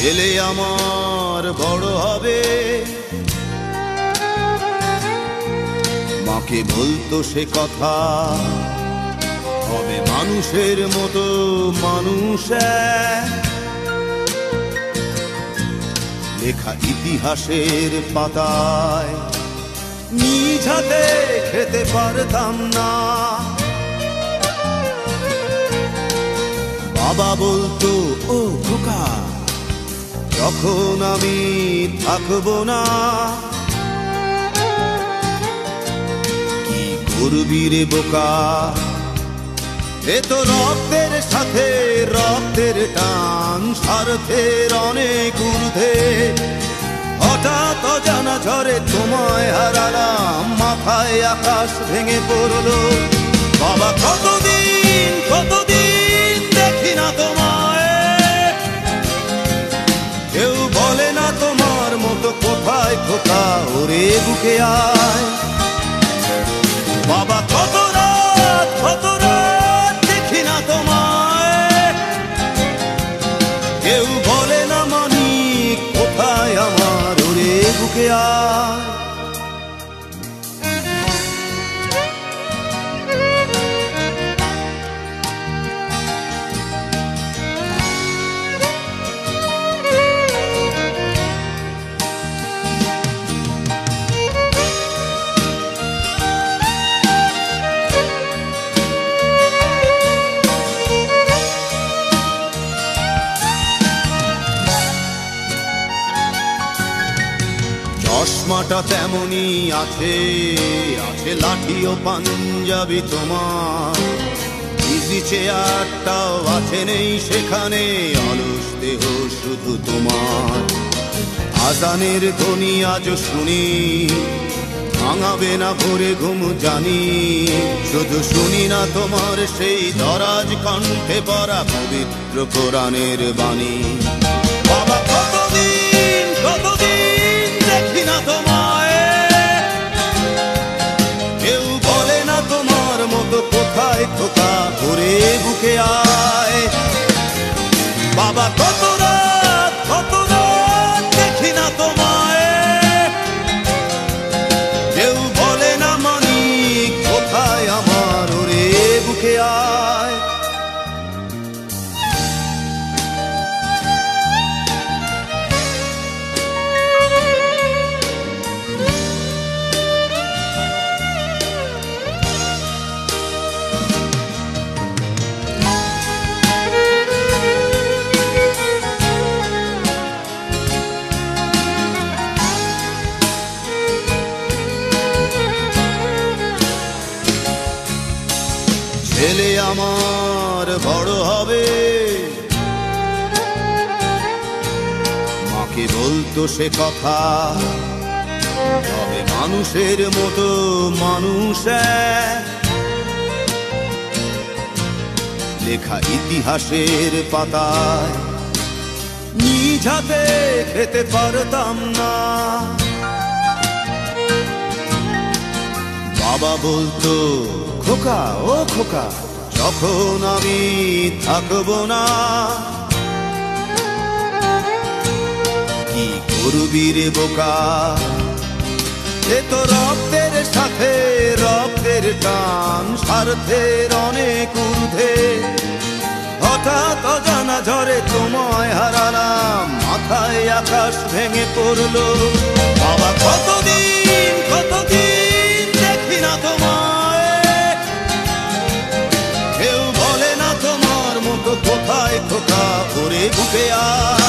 ছেলে আমার বড় হবে, মাকে বলতো সে কথা, হবে মানুষের মতো মানুষ। লেখা ইতিহাসের পাতায় নিজ হাতে খেতে পারতাম না। বাবা বলতো, ও খোকা, যখন আমি থাকবো না, কি করবি রে বোকা, এ তো রক্তের সাথে রক্তের টান, স্বার্থের অনেক ঊর্ধ্বে। হঠাৎ অজানা ঝড়ে তোমায় হারালাম, মাথায় আকাশ ভেঙে পড়লো। বাবা কতদিন কতদিন দেখি না তোমায়, কেউ বলে না তোমার মতো কোথায় খোকা, ওরে বুকে আয়। বাবা কত রাত দেখি না তোমায়, কেউ বলে না মানিক কোথায় আমার, ওরে বুকে আয়। চশমাটা তেমনি আছে, আছে লাঠি ও পাঞ্জাবি তোমার, ইজি চেয়ারটাও আছে নেই সেখানে, অলস দেহ শুধু তোমার। আজানের ধ্বনি আজ শুনি, ভাঙাবে না ভোরে ঘুম জানি, শুধু শুনি না তোমার সেই দরাজ কণ্ঠে পড়া পবিত্র কোরআনের বাণী। বাবা কতদিন কতদিন দেখি না তোমায়, কেউ বলে না তোমার মতো কোথায় খোকা, ওরে বুকে আয়। বাবা কত রাত দেখি না তোমায়, কেউ বলে না মানিক কোথায় আমার, ওরে বুকে আয়। ছেলে আমার বড় হবে, মাকে বলতো সে কথা, হবে মানুষের মতো মানুষ। লেখা ইতিহাসের পাতায় নিজ হাতে খেতে পারতাম না। বাবা বলতো, খোকা ও খোকা, যখন আমি থাকবো না, কি করবি রে বোকা, এ তো রক্তের সাথে রক্তের টান, স্বার্থের অনেক ঊর্ধ্বে। হঠাৎ অজানা ঝড়ে তোমায় হারালাম, মাথায় আকাশ ভেঙে পড়লো। বাবা কতদিন কতদিন দেখি না তোমায়, কেউ বলে না তোমার মতো কোথায় খোকা, ওরে বুকে আয়।